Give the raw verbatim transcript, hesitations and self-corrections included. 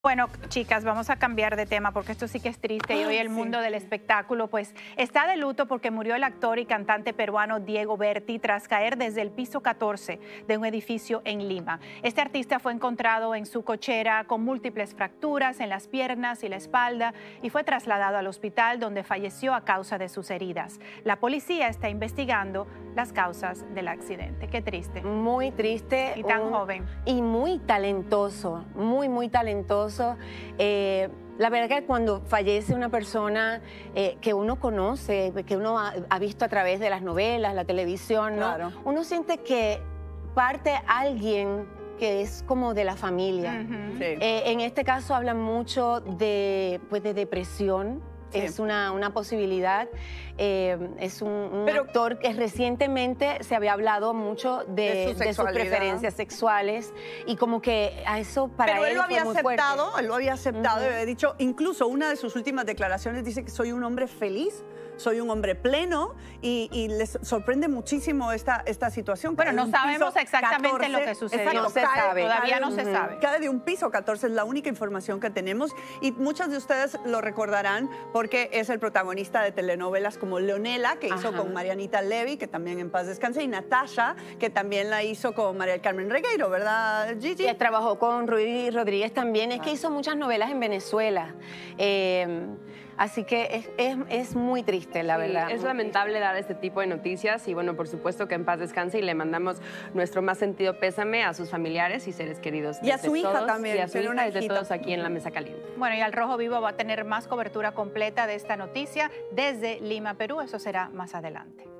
Bueno, chicas, vamos a cambiar de tema porque esto sí que es triste y hoy el mundo del espectáculo pues está de luto porque murió el actor y cantante peruano Diego Berti tras caer desde el piso catorce de un edificio en Lima. Este artista fue encontrado en su cochera con múltiples fracturas en las piernas y la espalda y fue trasladado al hospital donde falleció a causa de sus heridas. La policía está investigando las causas del accidente. Qué triste. Muy triste. Y tan un, joven. Y muy talentoso, muy, muy talentoso. Eh, la verdad que cuando fallece una persona eh, que uno conoce, que uno ha, ha visto a través de las novelas, la televisión, ¿no? Claro. Uno siente que parte alguien que es como de la familia. Uh-huh. Sí. Eh, en este caso hablan mucho de, pues, de depresión. Sí. Es una, una posibilidad. Eh, es un, un Pero, actor que recientemente se había hablado mucho de, de, su de sus sexualidad. preferencias sexuales y como que a eso para Pero él, él lo fue había muy aceptado, fuerte. él lo había aceptado, Uh-huh. y había dicho, incluso una de sus últimas declaraciones dice que soy un hombre feliz, soy un hombre pleno y, y les sorprende muchísimo esta, esta situación. Bueno, Cae no de un sabemos piso exactamente catorce, lo que sucedió. exacto, No se cae- sabe. Todavía cae no de se un- sabe. Cae de un piso catorce, es la única información que tenemos y muchos de ustedes lo recordarán porque es el protagonista de telenovelas como Leonela, que hizo Ajá. con Marianita Levy, que también en paz descanse, y Natasha, que también la hizo con María del Carmen Regueiro, ¿verdad, Gigi? Que trabajó con Rudy Rodríguez también. Es que Claro. hizo muchas novelas en Venezuela. Eh, así que es, es, es muy triste, la Sí, verdad. es lamentable dar este tipo de noticias y bueno, por supuesto que en paz descanse y le mandamos nuestro más sentido pésame a sus familiares y seres queridos. Y a desde su hija todos, también, Y a su tiene hija una desde hijita. todos aquí en La Mesa Caliente. Bueno, y Al Rojo Vivo va a tener más cobertura completa de esta noticia desde Lima, Perú. Eso será más adelante.